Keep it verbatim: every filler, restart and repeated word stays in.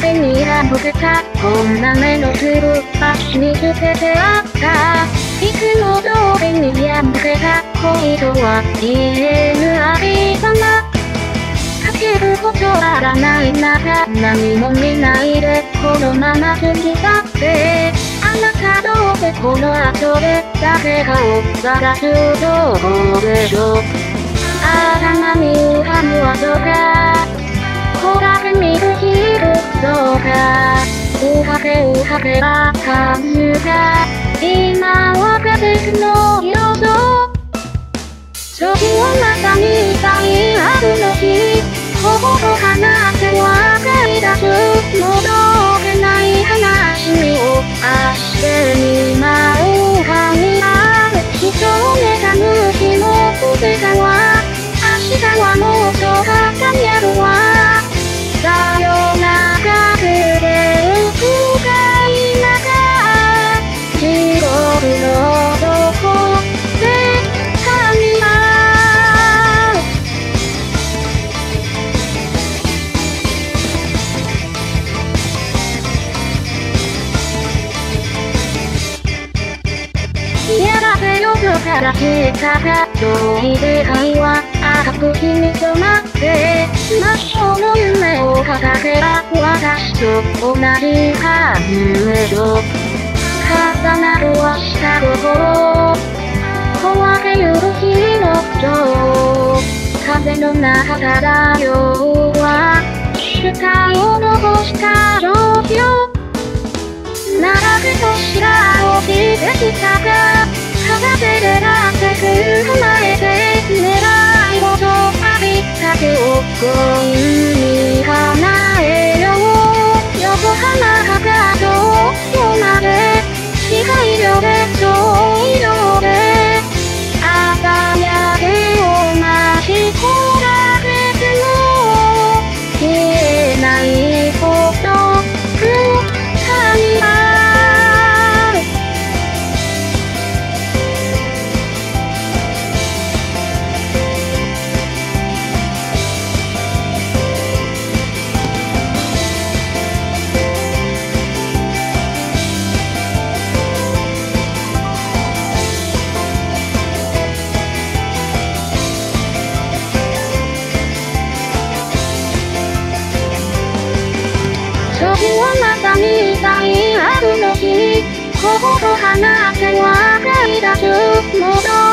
手に破けたこんな目のつる橋につけてあったいつも通りに破けた恋とは言えぬありさまかけることあらない中何も見ないでこのまま過ぎ去ってあなたどうせこの後で誰かを探すどこでしょうあらまみうはむはどうかこらで見るヒールどうかうはけうはけば感じた今は風のよそ時をまた見たい春の日頬と離って分かり出す戻れない話を明日に舞う神ある人を妬む日の腕が明日はもっと輝るわさよならで深い中地獄のどこで神あるやがて夜から消えたが遠い世界は赤く日に染まって真っ青の夢を掲げば私と同じ夢と重なる明日午後壊れゆく日のこと風の中漂うは下を残した状況並べと白を着てきたが片手でなって踏まえて狙い事ありだけを強引に叶えよう横浜博多夜まで近いよで遠いよで朝焼けを待ち焦がれても消えないこと神は時をまた見たい春の日頬と離って分かり出す戻